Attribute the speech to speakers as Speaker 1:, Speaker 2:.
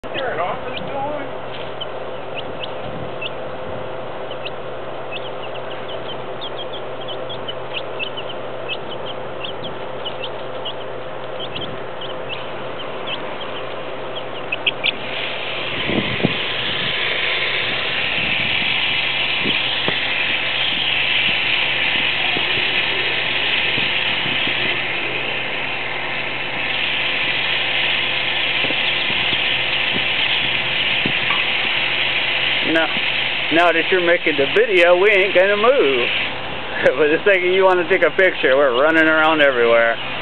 Speaker 1: Turn off this door.
Speaker 2: Now that you're making the video, we ain't gonna move. But the second you want to take a picture, we're running around everywhere.